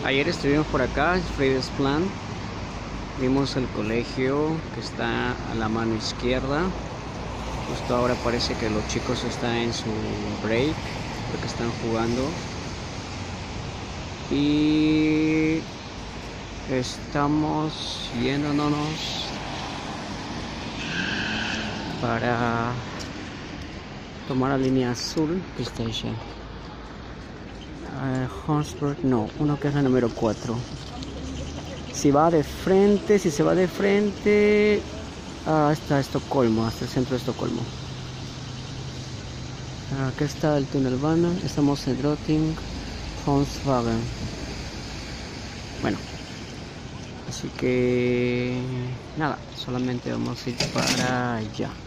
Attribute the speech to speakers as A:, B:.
A: Ayer estuvimos por acá, Friedrichsplan. Vimos el colegio que está a la mano izquierda. Justo ahora parece que los chicos están en su break, porque están jugando. Y estamos yéndonos para tomar la línea azul, Station. Hornsburg, no, uno que es la número 4. Si va de frente, si se va de frente hasta Estocolmo, hasta el centro de Estocolmo. Acá está el Tunnelbana, estamos en Drottning Holmshaven. Bueno, así que nada, solamente vamos a ir para allá.